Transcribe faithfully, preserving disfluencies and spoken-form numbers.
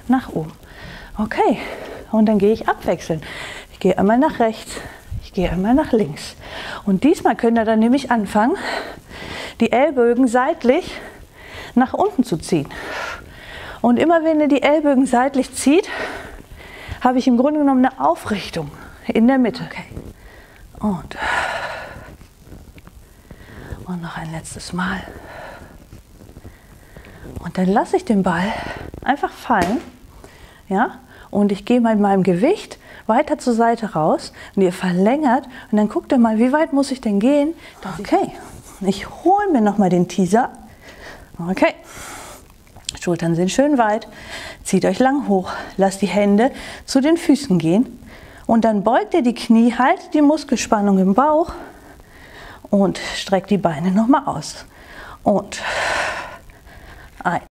nach oben. Okay, und dann gehe ich abwechselnd. Ich gehe einmal nach rechts, ich gehe einmal nach links. Und diesmal könnt ihr dann nämlich anfangen, die Ellbogen seitlich nach unten zu ziehen. Und immer wenn ihr die Ellbogen seitlich zieht, habe ich im Grunde genommen eine Aufrichtung in der Mitte. Okay. Und, und noch ein letztes Mal. Und dann lasse ich den Ball einfach fallen. Ja? Und ich gehe mit meinem Gewicht weiter zur Seite raus und ihr verlängert. Und dann guckt ihr mal, wie weit muss ich denn gehen? Okay, ich hole mir nochmal den Teaser. Okay. Schultern sind schön weit, zieht euch lang hoch, lasst die Hände zu den Füßen gehen und dann beugt ihr die Knie, haltet die Muskelspannung im Bauch und streckt die Beine nochmal aus und ein.